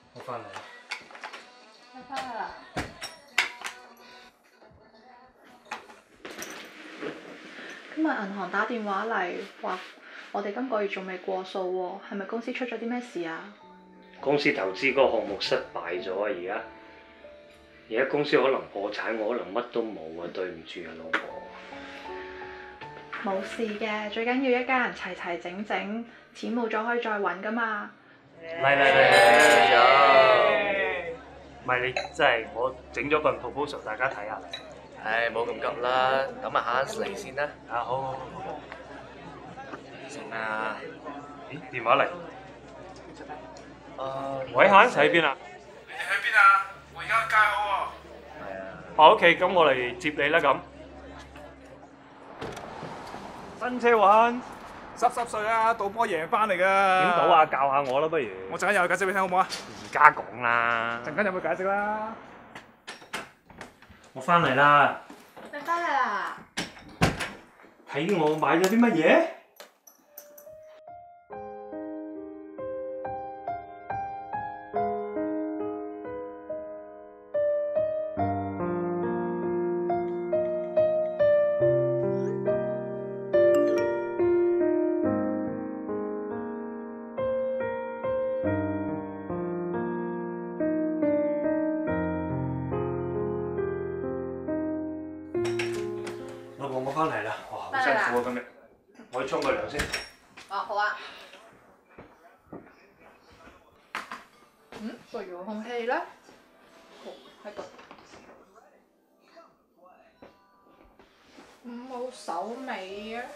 我翻嚟啦。 你翻嚟啦？今日銀行打電話嚟話，我哋今個月仲未過數喎，係咪公司出咗啲咩事啊？ 公司投資嗰個項目失敗咗啊！而家公司可能破產，我可能乜都冇啊！對唔住啊，老婆。 冇事嘅，最緊要一家人齊齊整整，錢冇咗可以再揾噶嘛。 嚟，唔係你真係我整咗份 proposal， 大家睇下。 唉，冇咁急啦，等埋下嚟先啦。 啊，好。 成啊！ 咦，電話嚟。喂，閒喺邊啊？ 你哋去邊啊？我而家去街口喎。 係啊。 OK，咁我嚟接你啦咁。新車玩濕碎啊！賭波贏翻嚟㗎。點點賭啊？教下我啦，不如。 我陣間又去解釋俾你聽好唔好啊？ 而家講啦。 陣間有冇解釋啦？ 我翻嚟啦。 你翻嚟啦？ 睇我買咗啲乜嘢？老婆，我翻嚟啦，哇，好辛苦啊今日，我去沖個涼先。 哦，好啊。個遙控器咧？好喺度。冇手尾啊！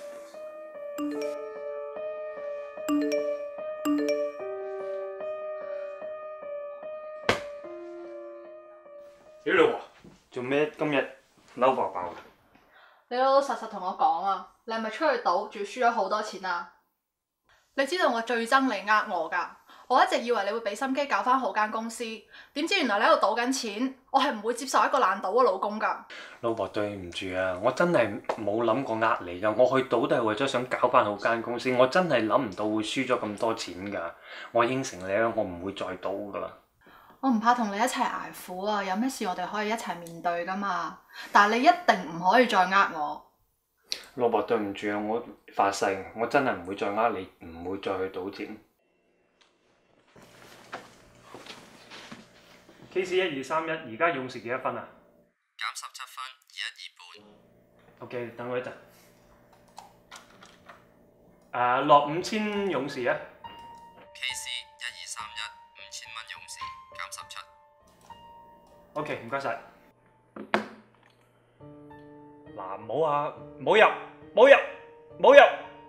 屌老婆，做咩今日嬲爆爆㗎？ 你老老實實同我講啊，你係咪出去賭，仲要輸咗好多錢啊？你知道我最憎你呃我㗎，我一直以為你會俾心機搞翻好間公司，點知原來你喺度賭緊錢，我係唔會接受一個爛賭嘅老公㗎。 老婆對唔住啊，我真係冇諗過呃你㗎，我去賭都係為咗想搞翻好間公司，我真係諗唔到會輸咗咁多錢㗎。我應承你啦，我唔會再賭㗎啦。 我唔怕同你一齊捱苦啊，有咩事我哋可以一齊面對㗎嘛。但係你一定唔可以再呃我。 老婆對唔住啊，我發誓，我真係唔會再呃你，唔會再去賭錢。KC1231，而家勇士幾多分啊？ 減17分，21.2半。 OK，等我一陣。落5000勇士啊！ KC1231，5000蚊勇士，減17。 OK，唔該晒。嗱，唔好啊，唔好入，唔好入，唔好入。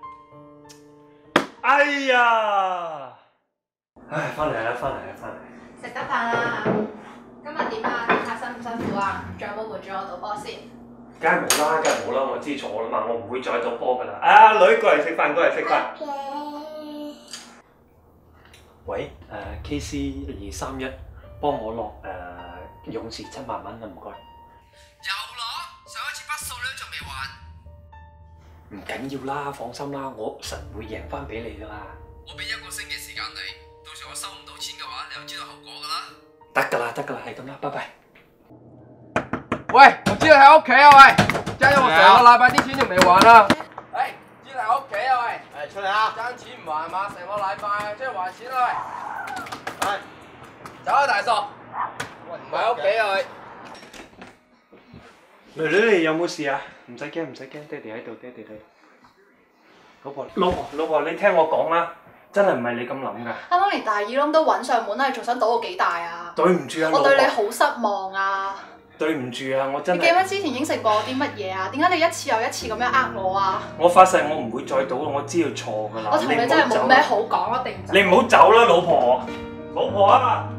哎呀！唉，翻嚟啦，翻嚟啦，翻嚟。 食得飯啦！今日點啊？點下辛唔辛苦啊？仲有冇陪住我賭波先？ 梗係冇啦，梗係冇啦，我知錯啦嘛，我唔會再賭波噶啦。啊，女過嚟食飯，過嚟食飯。喂，KC231，幫我落勇士7萬蚊啦，唔該。 又攞？上一次筆數你都仲未還？ 唔緊要啦，放心啦，我實會贏翻俾你噶啦。 我俾1個星期時間你，到時我收唔到錢嘅話，你就知道後果㗎啦。 得㗎啦，得㗎啦，係咁啦，拜拜。 喂，我知你喺屋企啊喂，加咗我成個禮拜啲錢仲未還啊！誒，知你喺屋企啊喂，出嚟啊！爭錢唔還嘛，成個禮拜出去還錢啦喂！係，走啊大傻！唔喺屋企啊喂！ 女女你有冇事啊？唔使驚，唔使驚，爹哋喺度，爹哋喺度。老婆，你聽我講啦，真係唔係你咁諗㗎。 啱啱連大耳窿都揾上門啦，你仲想賭到幾大啊？ 對唔住啊， 我對你老婆。 好失望啊！ 對唔住啊，我真你記唔記得係。 之前應承過我啲乜嘢啊？點解你一次又一次咁樣呃我啊？ 我發誓我唔會再賭啦，我知道錯㗎啦。 我同你真係冇咩好講，一定唔你唔好走啦，老婆。老婆啊！